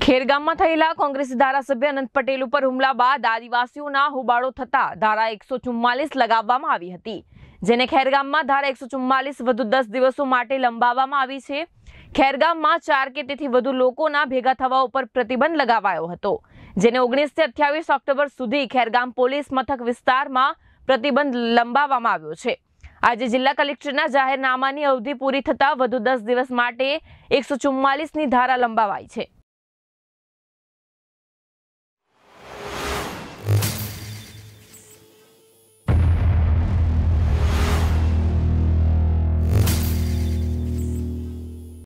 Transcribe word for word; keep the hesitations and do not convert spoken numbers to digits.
ખેરગામમાં થયેલા કોંગ્રેસી ધારાસભ્ય અનંત પટેલ ઉપર હુમલા બાદ આદિવાસીઓના હોબાળો થતા ધારા એકસો ચુમ્માલીસ લગાવવામાં આવી હતી, જેને ખેરગામમાં ધારા એકસો ચુમ્માલીસ વધુ દસ દિવસો માટે લંબાવવામાં આવી છે। ખેરગામમાં ચાર કે તેથી વધુ લોકોના ભેગા થવા ઉપર પ્રતિબંધ લગાવાયો હતો, જેને ઓગણીસ થી અઠ્યાવીસ ઓક્ટોબર સુધી ખેરગામ પોલીસ મથક વિસ્તારમાં પ્રતિબંધ લંબાવવામાં આવ્યો છે। આજે જિલ્લા કલેક્ટરના જાહેરનામાની અવધિ પૂરી થતા વધુ દસ દિવસ માટે એકસો ચુમ્માલીસ ની ધારા લંબાવાઈ છે।